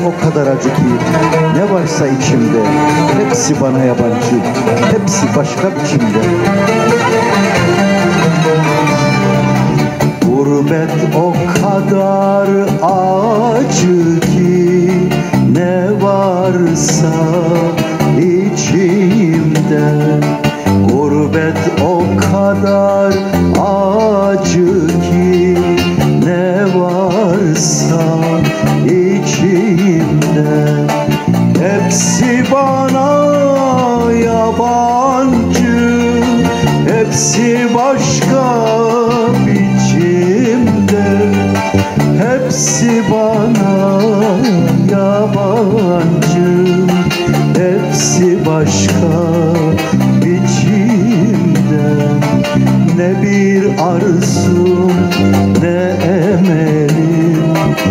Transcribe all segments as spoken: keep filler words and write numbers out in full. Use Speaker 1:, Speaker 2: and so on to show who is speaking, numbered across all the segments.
Speaker 1: o kadar acı ki ne varsa içimde hepsi bana yabancı, hepsi başka biçimde. Gurbet o kadar acı ki ne varsa içimde. Gurbet o kadar acı ki ne varsa içimde. Hepsi bana yabancı, hepsi başka biçimde. Hepsi bana yabancı, hepsi başka biçimde. Ne bir arzum ne emelim,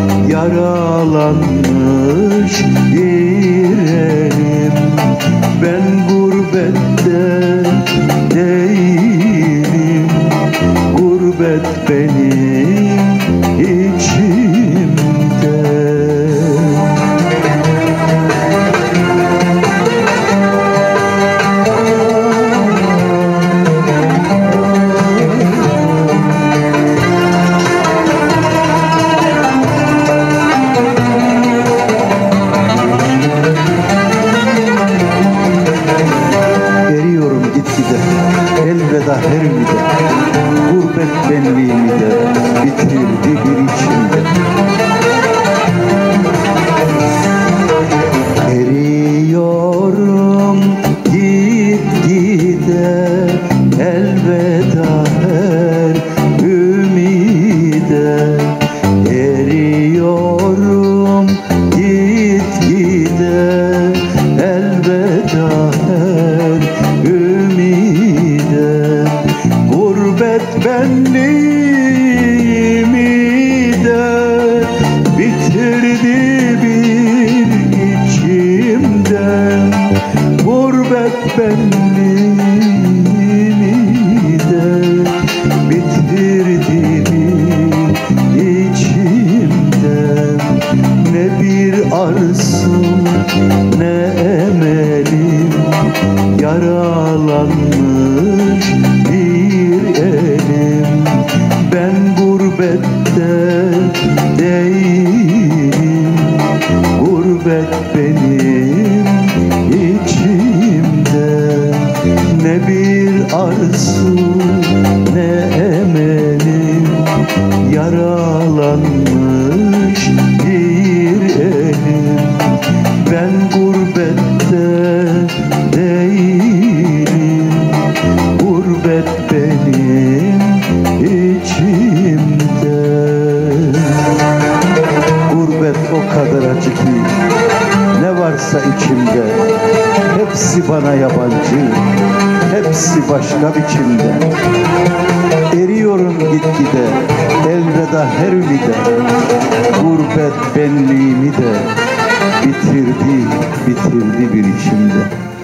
Speaker 1: yaralanmış yüreğim. Ben gurbette değilim, gurbet benim içimde. Elveda her ümide, gurbet benliğimi de bitirdi bir içimde. Eriyorum gitgide, elveda her ümide. Eriyorum gitgide, elveda her ümide. Gurbet benliğimi de bitirdi bir içimde. Gurbet benliğimi de bitirdi bir içimde. Ne bir arzum ne emelim, yaralanmış bir elim. Ben gurbette değilim, gurbet benim içimde. Ne bir arzum ne emelim, yaralanmış bir elim. Ben gurbette değilim, gurbet benim içimde. Gurbet o kadar acı ki ne varsa içimde hepsi bana yabancı, hepsi başka biçimde. Eriyorum gitgide, elveda her ümide. Gurbet benliğimi de bitirdi, bitirdi bir içimde.